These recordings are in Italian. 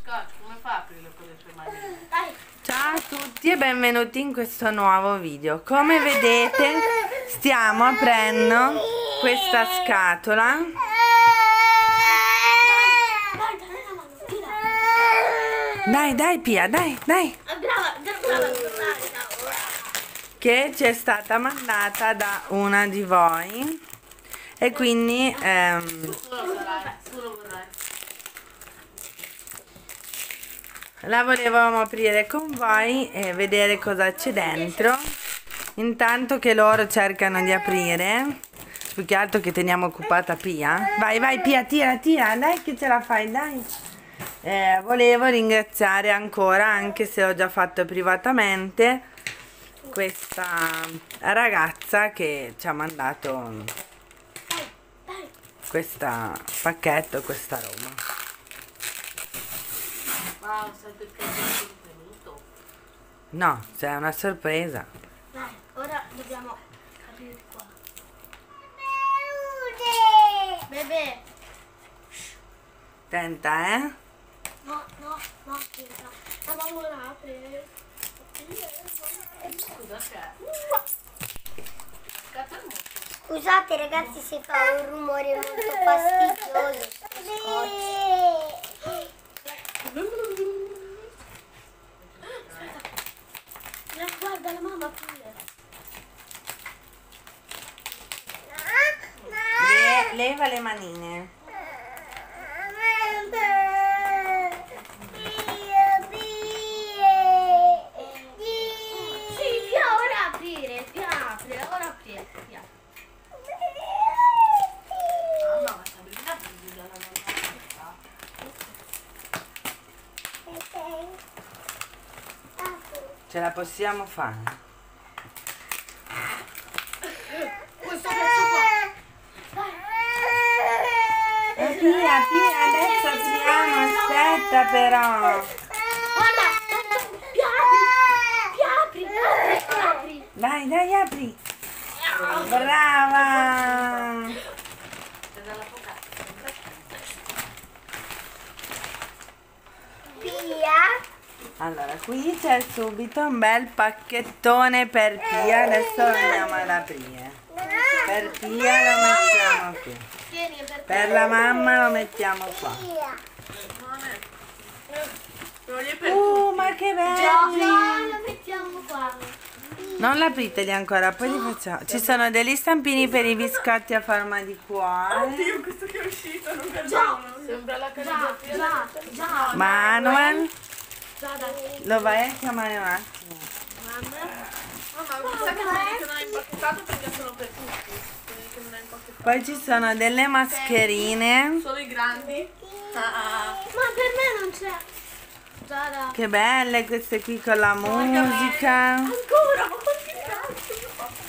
biscotto, come fa a aprirlo con le sue mani? Ciao a tutti e benvenuti in questo nuovo video. Come vedete stiamo aprendo questa scatola dai Pia, dai che ci è stata mandata da una di voi e quindi la volevamo aprire con voi e vedere cosa c'è dentro. Intanto che loro cercano di aprire, più che altro che teniamo occupata Pia. Vai Pia, tira, dai che ce la fai, dai. Volevo ringraziare ancora, anche se l'ho già fatto privatamente, questa ragazza che ci ha mandato questo pacchetto, questa roba. Wow, sai perché è venuto? No, c'è una sorpresa. Dai, ora dobbiamo aprire qua. Bebè. Attenta, No, aspetta. La mamma la apre. Scusa, c'è. Scusate ragazzi se fa un rumore molto fastidioso. Guarda la mamma pure. leva le manine. Sì, Pia, ora aprire. Pia, apri, ora aprire. Pia. Mamma, ma Sabrina vive dalla Ce la possiamo fare. Questo pezzo qua. Pia, adesso apriamo, aspetta però. Guarda, Pia, apri. Dai, apri. Brava. Pia. Allora, qui c'è subito un bel pacchettone per Pia, adesso lo andiamo ad aprire. Per Pia lo mettiamo qui. Tieni Per la mamma lo mettiamo qua. Ma che belli! lo mettiamo qua. Non l'apriteli ancora, poi li facciamo. Ci sono degli stampini per i biscotti a forma di cuore. Oddio, questo che è uscito, non guardiamo. Sembra la caricatura. Già. Manuel, Dai. lo vai a chiamare un attimo. Mamma, mi sa che meglio che non è impacchettato perché sono per tutti. Che non è impacchettato. Poi ci sono delle mascherine. Solo i grandi. Ma per me non c'è. Giada. Che belle queste qui con la musica. Ancora, ma quanti grandi?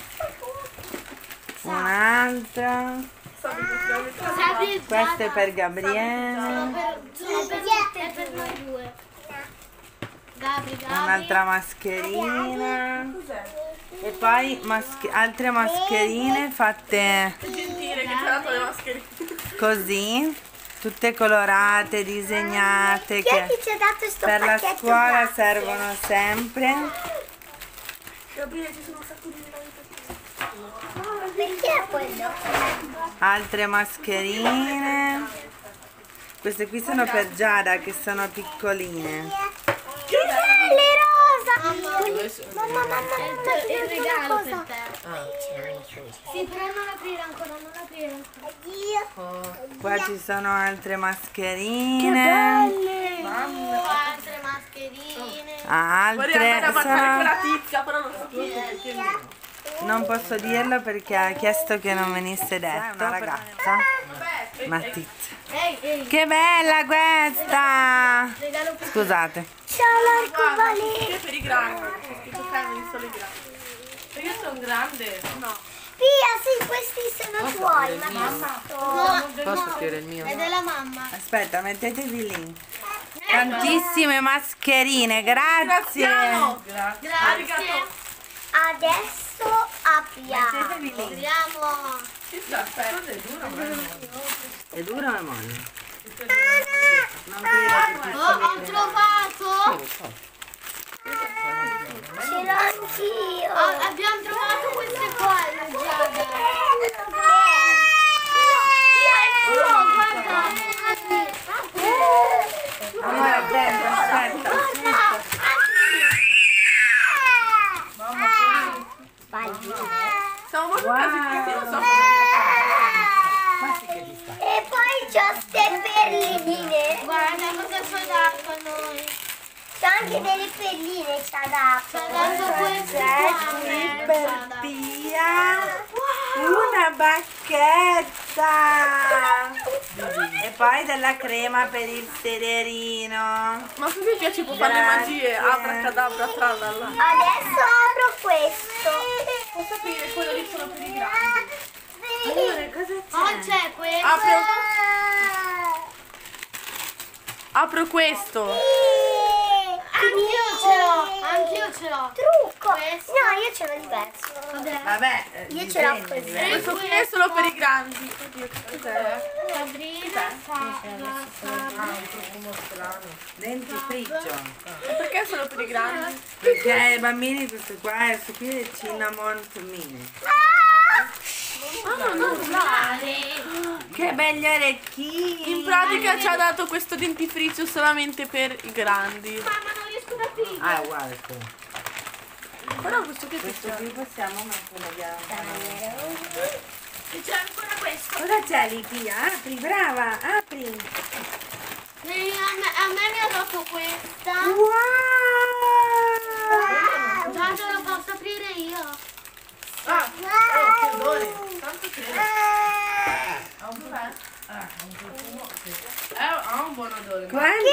Un'altra. Sabri, Questa è per Gabriele. è per noi due. Gabri. Un'altra mascherina. E poi altre mascherine fatte Gentile che ci ha dato le mascherine. così, tutte colorate, disegnate, Chi è che che ci ha dato sto per la pacchetto scuola grazie? servono sempre. Gabriele, ci sono un sacco di Perché è quello? Altre mascherine. Queste qui sono per Giada, che sono piccoline. Che belle rosa! Mamma, il regalo per te. Sì, però non aprire ancora, non aprire ancora. Addio. Qua ci sono altre mascherine. Altre mascherine. Altre con sono... la tizia, però non so chi è. Non posso dirlo perché ha chiesto che non venisse detto. È una ragazza, una tizia. Ehi. Che bella questa! Regalo per Scusate. Ciao l'arcobaleno. Che per i grandi. C'è scritto Family solo i grandi. E io sono grande. No. Pia, sì, questi sono tuoi. Ma mamma. Posso scrivere il mio? È della mamma. Aspetta, mettetevi lì. Tantissime mascherine, grazie. Grazie. Adesso apriamo. Mettetevi lì. Apriamo. Chissà, aspetta, è duro, ma è È duro o è molle? Anna, Non credo che ti Ho trovato! Ce l'ho anch'io! Abbiamo trovato queste qua, Giada! Guarda! Amore, aspetta. Siamo molto casini, non so E poi c'ho ste perline. Guarda cosa ci ha dato a noi. C'è anche delle perline ci ha dato. Ci ha dato queste Qui per Pia una bacchetta e poi della crema per il sederino. Ma così che ci può fare le magie, abracadabra, tralala. Adesso apro questo. Posso aprire quello lì solo per i grandi? Allora, cosa c'è? C'è questo. Apro questo. Anch'io ce l'ho. Trucco. Questo. No, io ce l'ho diverso. Vabbè, Io ce l'ho disegni così. diversi. Questo qui è solo per i grandi. Oddio, che cos'è? Sabrina, Dentifricio. Perché è solo per i grandi? Perché ai bambini questo qua è qui è cinnamon to mini. Che belli orecchini. In pratica ci ha dato questo dentifricio solamente per i grandi. Mamma, non riesco ad aprire. Ah, è uguale qui. Però questo che Questo qui possiamo metterlo via. E c'è ancora questo. Cosa c'è lì, Pia? Apri, brava, apri. A me mi ha dato questa. Wow! Già lo posso aprire io. Ah, che odore. Tanto che ha un buon ha un buon odore. Quanti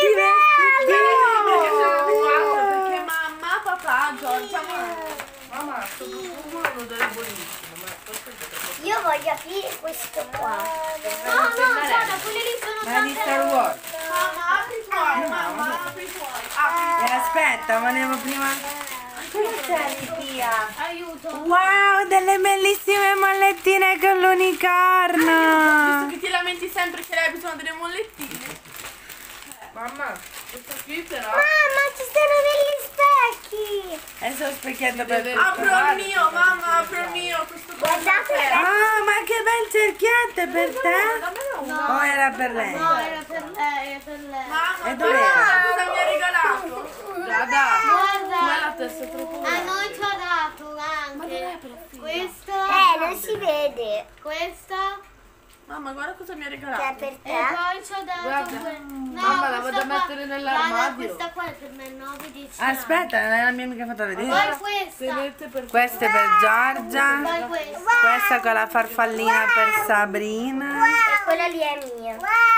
vestiti! Perché mamma, papà, Giorgia, mamma, questo profumo ha un odore buonissimo. Io voglio aprire questo qua. No, guarda, quelli lì sono Ma di Star Wars. Mamma, apri fuori, mamma, apri fuori. Apri. Aspetta, volevo prima... Cosa c'è lì, Pia? Aiuto. Wow, delle bellissime mollettine con l'unicorno! Visto che ti lamenti sempre che lei ha bisogno delle mollettine. Mamma, questo qui però... Mamma, ci sono degli specchi. Adesso lo specchietto per... Apro il mio, mamma, apro il mio. Questo qua Guardate. Ah, ma che bel cerchietto, è per te? No. O era per lei? No, era per lei, è per lei. Mamma, E dov'era? guarda cosa mi ha regalato. Giada, Guarda. tu hai la testa troppo A noi ci ha dato anche questo. Non si vede. Questo. Mamma, guarda cosa mi ha Che è regalato. per E te? poi ci ha dato Guarda. no, Mamma, la questa vado a qua- mettere nell'armadio. Guarda, questa qua è per me 9-10 anni. Aspetta, non è la mia mica fatta vedere. Poi questa. Tenete per Questa è per Giorgia. Poi questa. Questa con la farfallina per Sabrina. E quella lì è mia.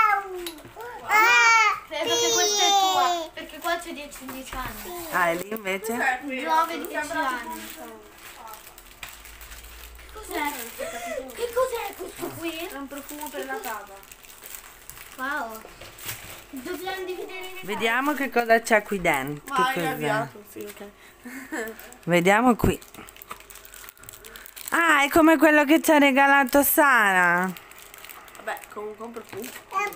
Credo che questa è tua. Perché qua c'è 10-11 anni. Ah, e lì invece? 9-10 anni. Cos'è? Che cos'è questo qui? È un profumo per la casa. Wow. Dobbiamo dividere le Vediamo che cosa c'è qui dentro. Ma Che hai cos'è? avviato, sì, ok. Vediamo qui. Ah, è come quello che ci ha regalato Sara. Vabbè, comunque un profumo.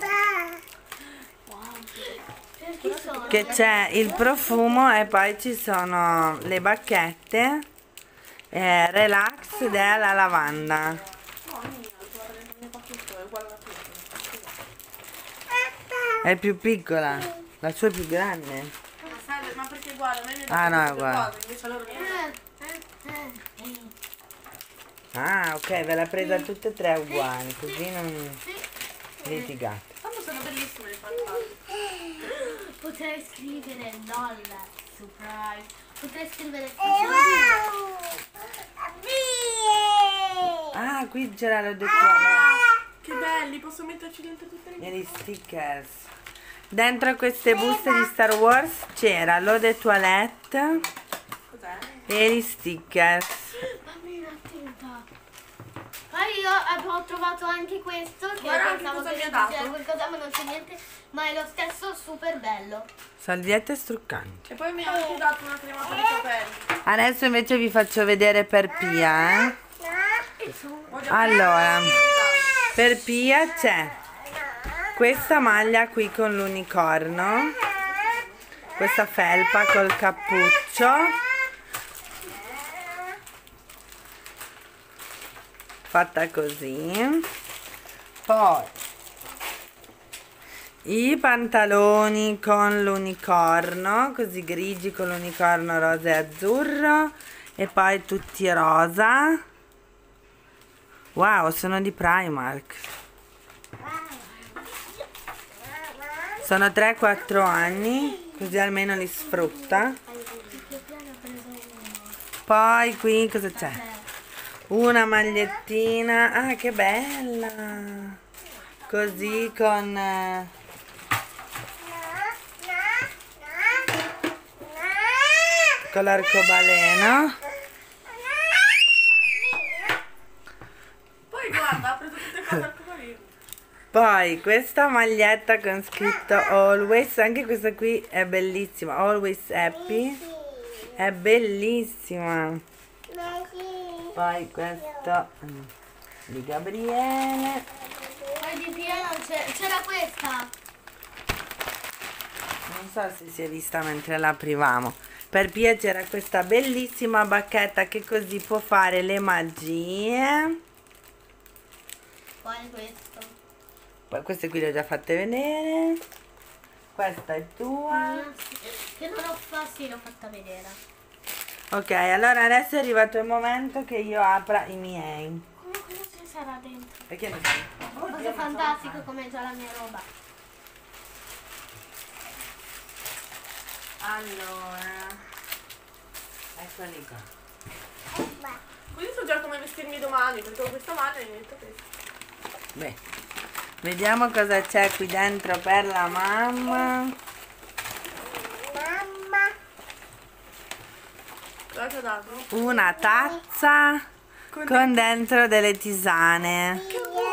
Per chi sono? Che c'è il profumo e poi ci sono le bacchette. Relax ed è la lavanda. È più piccola. La sua è più grande. Ma perché guarda, a me mi Ah, no, è queste uguale. cose, invece a loro mi Ah, ok, ve l'ha presa tutte e tre uguali, così non litigate. Tanto sono bellissime le farfalle. Potrei scrivere LOL. Surprise. Potrei scrivere Ah, qui c'era l'odettone Che belli, posso metterci dentro tutte le e gli stickers. Dentro queste buste di Star Wars c'era l'eau de toilette Cos'è? e gli stickers. Bambina, attenta. Poi io ho trovato anche questo che Guarda anche pensavo cosa che mi ha c'era dato. qualcosa, ma non c'è niente, ma è lo stesso super bello. Salviette struccanti. E poi mi ha anche dato una crema per i capelli. Adesso invece vi faccio vedere per Pia, Allora, per Pia c'è questa maglia qui con l'unicorno, questa felpa col cappuccio, fatta così. Poi i pantaloni con l'unicorno, così grigi con l'unicorno rosa e azzurro, e poi tutti rosa. Wow, sono di Primark. Sono 3-4 anni, così almeno li sfrutta. Poi qui cosa c'è? Una magliettina, ah che bella! Così con l'arcobaleno. Poi guarda, ha preso tutte cose al copolino. Poi questa maglietta con scritto Always, anche questa qui è bellissima, Always Happy, è bellissima. Poi questo di Gabriele. Poi di pieno c'era questa. Non so se si è vista mentre l'aprivamo. Per Pia c'era questa bellissima bacchetta che così può fare le magie. Poi questo. Poi queste qui le ho già fatte vedere. Questa è tua. Che non l'ho fatta, sì, l'ho fatta vedere. Ok, allora adesso è arrivato il momento che io apra i miei. Cosa ci sarà dentro? Perché non Cosa fantastico come già la mia roba. Allora, eccoli qua. Quindi so già come vestirmi domani, perché con questa maglia mi metto questo. Beh, vediamo cosa c'è qui dentro per la mamma. Cosa ti ho dato? Una tazza con dentro delle tisane.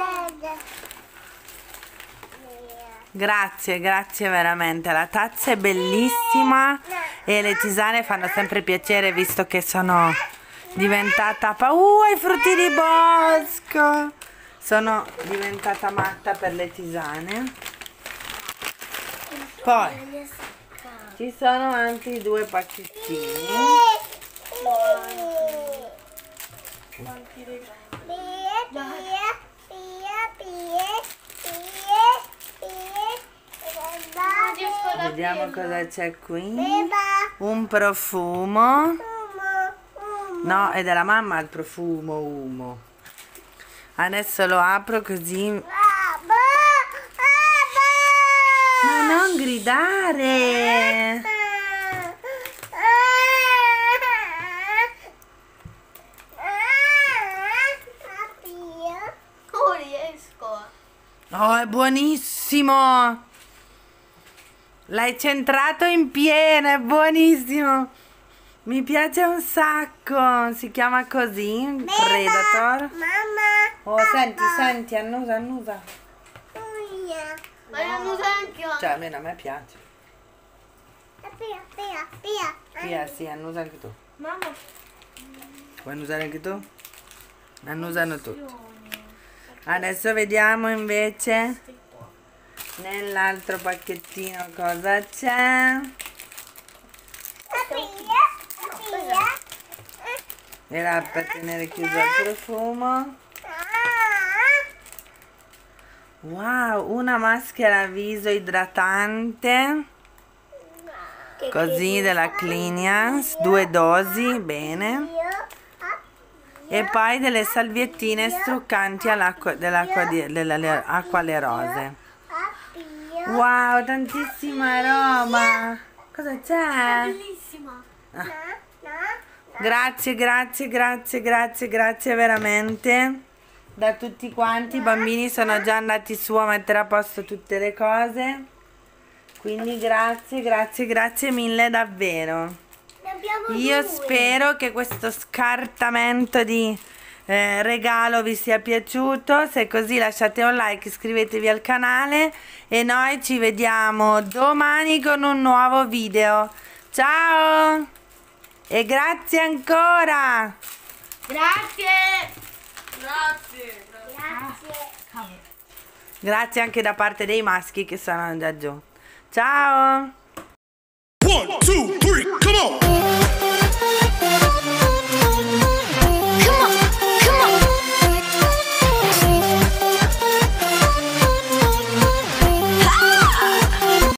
Grazie, grazie veramente. La tazza è bellissima e le tisane fanno sempre piacere visto che sono diventata i frutti di bosco. Sono diventata matta per le tisane. Poi ci sono anche i 2 pacchettini. Vediamo cosa c'è qui. Un profumo. No, è della mamma il profumo Umo. Adesso lo apro così. Ma non gridare! Non riesco. Oh, è buonissimo! L'hai centrato in pieno, è buonissimo! Mi piace un sacco! Si chiama così, Predator. Oh, senti, annusa. Ma non uso anche io. Cioè, almeno a me piace. Pia, sì, annusa anche tu. Mamma. Vuoi annusare anche tu? Annusano tutti. Adesso vediamo invece nell'altro pacchettino cosa c'è. Era per tenere chiuso il profumo. Wow, una maschera viso idratante. Così della Clinias, 2 dosi, bene. E poi delle salviettine struccanti all'acqua delle acqua alle rose. Wow, tantissima roba. Cosa c'è? Bellissima. Grazie veramente. Da tutti quanti, i bambini sono già andati su a mettere a posto tutte le cose. Quindi grazie mille davvero. Io spero che questo scartamento di regalo vi sia piaciuto. Se è così lasciate un like, iscrivetevi al canale e noi ci vediamo domani con un nuovo video. Ciao e grazie ancora. Grazie. Grazie. Grazie. Grazie anche da parte dei maschi che sono già giù. Ciao! 1, 2, 3, come on!